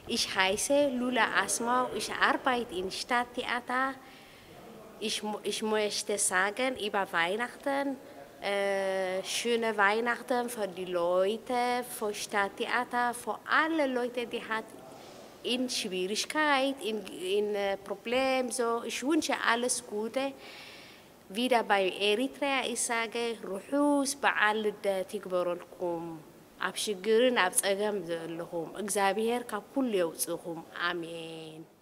Ich heiße Lula Asmau, ich arbeite im Stadttheater. Ich möchte sagen, über Weihnachten, schöne Weihnachten für die Leute, für Stadttheater, für alle Leute, die hat in Schwierigkeit, in Problem, so. Ich wünsche alles Gute. Wieder bei Eritrea, ich sage, روحوس بعال تكبروا لكم. أبشجرن أبصقم ذلهم. إجزابير كقول يوصهم. آمين.